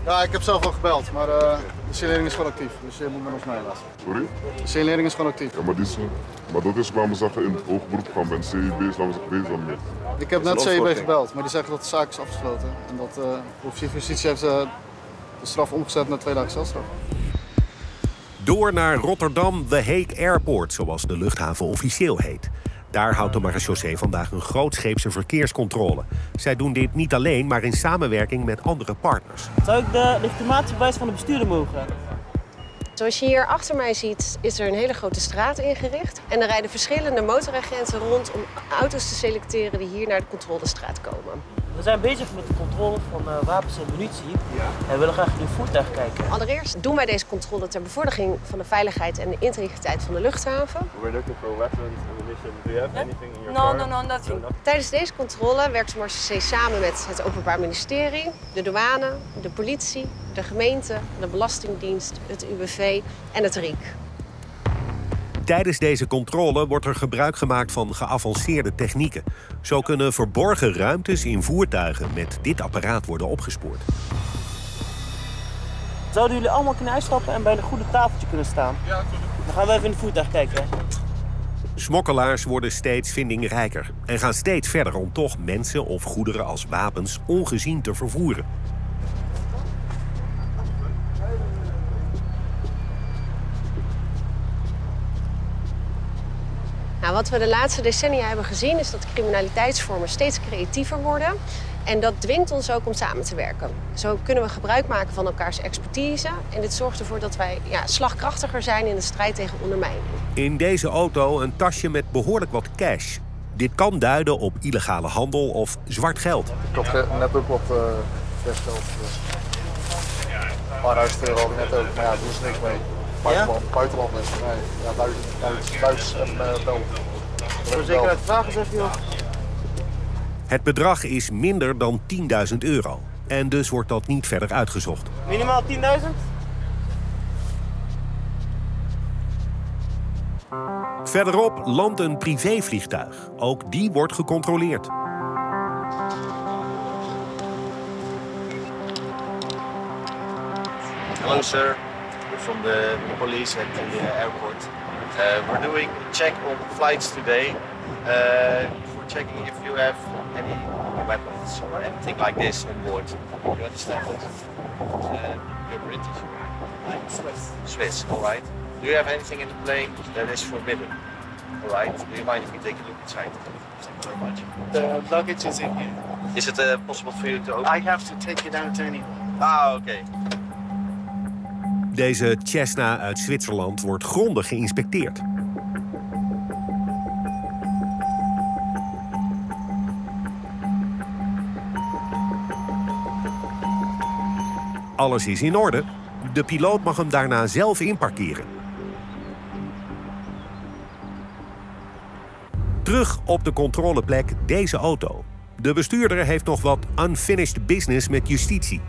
Ja, ik heb zelf al gebeld, maar de signalering is gewoon actief. Dus je moet met ons meelaten. Sorry? De signalering is gewoon actief. Ja, maar dat is waarom we zeggen in hoog beroep gaan bij CIB is laten we bezig mee. Ik heb net CIB gebeld, maar die zeggen dat de zaak is afgesloten. En dat de officier van justitie heeft de straf omgezet naar 2 dagen celstraf. Door naar Rotterdam The Hague Airport, zoals de luchthaven officieel heet. Daar houdt de marechaussee vandaag een grootscheepse verkeerscontrole. Zij doen dit niet alleen, maar in samenwerking met andere partners. Zou ik de legitimatiebewijs van de bestuurder mogen? Zoals je hier achter mij ziet, is er een hele grote straat ingericht. En er rijden verschillende motoragenten rond om auto's te selecteren die hier naar de controlestraat komen. We zijn bezig met de controle van wapens en munitie. En we willen graag in uw voertuig kijken. Allereerst doen wij deze controle ter bevordering van de veiligheid en de integriteit van de luchthaven. We're looking for weapons, ammunition. Do you have anything in your car? No, nothing. Tijdens deze controle werkt de marechaussee samen met het Openbaar Ministerie, de douane, de politie, de gemeente, de Belastingdienst, het UWV en het RIEK. Tijdens deze controle wordt er gebruik gemaakt van geavanceerde technieken. Zo kunnen verborgen ruimtes in voertuigen met dit apparaat worden opgespoord. Zouden jullie allemaal kunnen uitstappen en bij een goede tafeltje kunnen staan? Ja, natuurlijk. Dan gaan we even in het voertuig kijken. Smokkelaars worden steeds vindingrijker en gaan steeds verder om toch mensen of goederen als wapens ongezien te vervoeren. Nou, wat we de laatste decennia hebben gezien is dat criminaliteitsvormen steeds creatiever worden. En dat dwingt ons ook om samen te werken. Zo kunnen we gebruik maken van elkaars expertise. En dit zorgt ervoor dat wij slagkrachtiger zijn in de strijd tegen ondermijning. In deze auto een tasje met behoorlijk wat cash. Dit kan duiden op illegale handel of zwart geld. Ik had net ook wat cashgeld. Een paar duizend euro had ik net ook, maar ja, daar doen ze niks mee. Buitenland is Duits en België. Voor zekerheid vragen zeg je. Het bedrag is minder dan €10.000. En dus wordt dat niet verder uitgezocht. Minimaal 10.000? Verderop landt een privévliegtuig. Ook die wordt gecontroleerd. Hello, sir. We're from the police at the airport. We're doing a check on flights today. For checking if you have any weapons or anything like this on board. You understand that? You're British. I'm Swiss. Swiss, all right. Do you have anything in the plane that is forbidden? All right. Do you mind if we take a look inside? Thank you very much. The luggage is in here. Is it possible for you to open? I have to take it out anyway. Ah, okay. Deze Cessna uit Zwitserland wordt grondig geïnspecteerd. Alles is in orde. De piloot mag hem daarna zelf inparkeren. Terug op de controleplek deze auto. De bestuurder heeft nog wat unfinished business met justitie.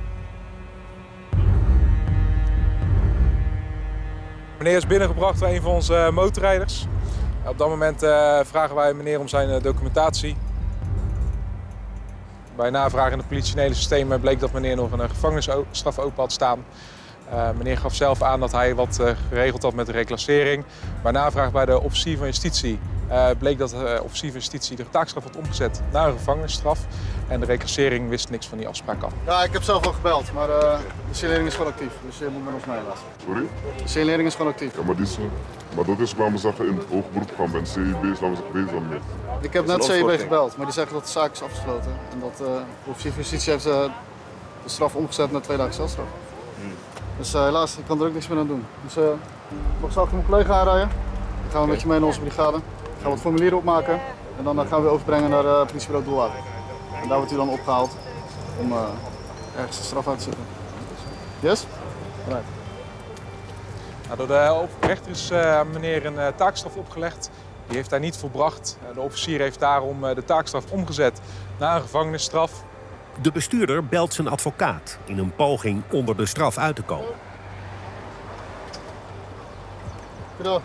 Meneer is binnengebracht door een van onze motorrijders. Op dat moment vragen wij meneer om zijn documentatie. Bij navraag in het politionele systeem bleek dat meneer nog een gevangenisstraf open had staan. Meneer gaf zelf aan dat hij wat geregeld had met de reclassering. Bij navraag bij de officier van justitie bleek dat de officier van justitie de taakstraf had omgezet naar een gevangenisstraf. En de reclassering wist niks van die afspraak af. Ja, ik heb zelf al gebeld, maar de signalering is gewoon actief. Dus je moet met ons meelaten. Sorry? De signalering is gewoon actief. Ja, maar dat is waarom we zeggen in hoog beroep gaan bij CIB is laten we bezig mee. Ik heb net CIB gebeld, maar die zeggen dat de zaak is afgesloten. En dat de officier van justitie heeft de straf omgezet naar 2 dagen celstraf. Dus helaas, ik kan er ook niks meer aan doen. Dus ik mag straks mijn collega aanrijden. Dan gaan we met je mee naar onze brigade. We gaan wat formulieren opmaken. En dan gaan we overbrengen naar politiebureau Doelwagen. En daar wordt hij dan opgehaald om ergens de straf uit te zetten. Yes? Right. Nou, door de rechter is meneer een taakstraf opgelegd. Die heeft hij niet volbracht. De officier heeft daarom de taakstraf omgezet naar een gevangenisstraf. De bestuurder belt zijn advocaat in een poging onder de straf uit te komen. Goedendag.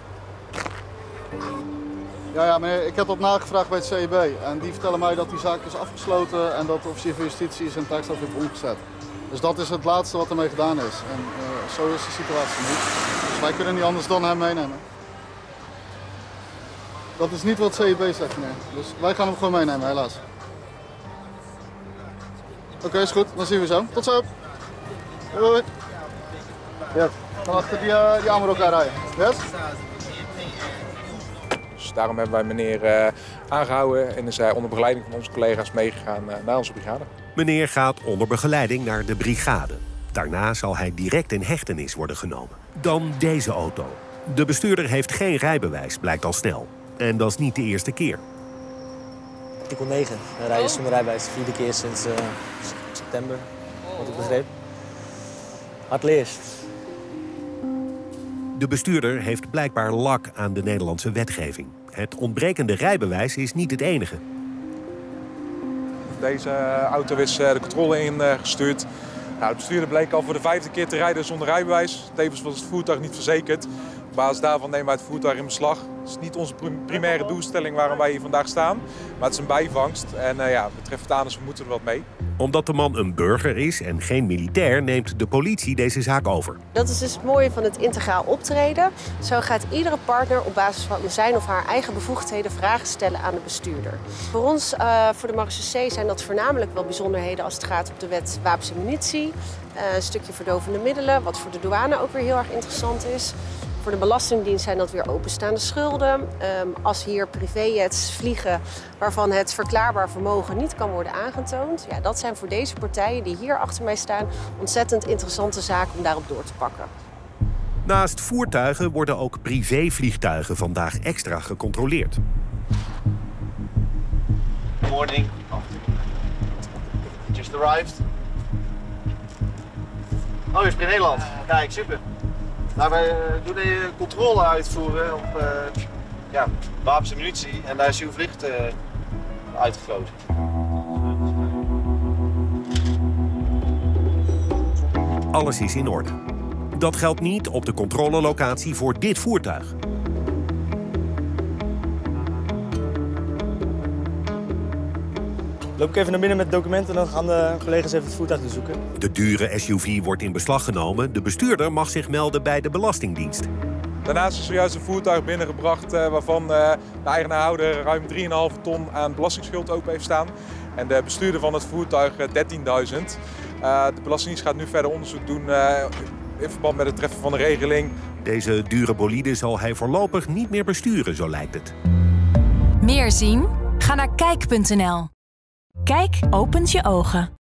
Ja, meneer, ik heb op nagevraagd bij het CIB. En die vertellen mij dat die zaak is afgesloten en dat de officier van justitie zijn taakstraf heeft omgezet. Dus dat is het laatste wat ermee gedaan is. En zo is de situatie niet. Dus wij kunnen niet anders dan hem meenemen. Dat is niet wat CIB zegt, meneer. Dus wij gaan hem gewoon meenemen, helaas. Oké, is goed. Dan zien we zo. Tot zo. Hoi. Ja, dan achter die aan met elkaar rijden. Yes? Dus daarom hebben wij meneer aangehouden en is hij onder begeleiding van onze collega's meegegaan naar onze brigade. Meneer gaat onder begeleiding naar de brigade. Daarna zal hij direct in hechtenis worden genomen. Dan deze auto. De bestuurder heeft geen rijbewijs, blijkt al snel. En dat is niet de eerste keer. Artikel 9, rijden zonder rijbewijs. De 4e keer sinds september, wat ik begreep. Hard leers. De bestuurder heeft blijkbaar lak aan de Nederlandse wetgeving. Het ontbrekende rijbewijs is niet het enige. Deze auto is de controle ingestuurd. De bestuurder bleek al voor de 5e keer te rijden zonder rijbewijs. Tevens was het voertuig niet verzekerd. Op basis daarvan nemen wij het voertuig in beslag. Het is niet onze primaire doelstelling waarom wij hier vandaag staan. Maar het is een bijvangst en betreft het aan, dus we moeten er wat mee. Omdat de man een burger is en geen militair, neemt de politie deze zaak over. Dat is dus het mooie van het integraal optreden. Zo gaat iedere partner op basis van zijn of haar eigen bevoegdheden vragen stellen aan de bestuurder. Voor ons, voor de marechaussee, zijn dat voornamelijk wel bijzonderheden als het gaat op de wet wapens en munitie. Een stukje verdovende middelen, wat voor de douane ook weer heel erg interessant is. Voor de Belastingdienst zijn dat weer openstaande schulden. Als hier privéjets vliegen waarvan het verklaarbaar vermogen niet kan worden aangetoond. Ja, dat zijn voor deze partijen die hier achter mij staan ontzettend interessante zaken om daarop door te pakken. Naast voertuigen worden ook privévliegtuigen vandaag extra gecontroleerd. Good morning. Just arrived. Oh, je spreekt Nederland. Kijk, super. Nou, wij doen een controle uitvoeren op wapens en munitie en daar is uw vliegt uitgefloten. Alles is in orde. Dat geldt niet op de controlelocatie voor dit voertuig. Loop ik even naar binnen met documenten en dan gaan de collega's even het voertuig zoeken. De dure SUV wordt in beslag genomen. De bestuurder mag zich melden bij de Belastingdienst. Daarnaast is zojuist een voertuig binnengebracht waarvan de eigenaarhouder ruim 3,5 ton aan belastingsschuld open heeft staan. En de bestuurder van het voertuig 13.000. De Belastingdienst gaat nu verder onderzoek doen in verband met het treffen van de regeling. Deze dure bolide zal hij voorlopig niet meer besturen, zo lijkt het. Meer zien? Ga naar kijk.nl. Kijk opent je ogen.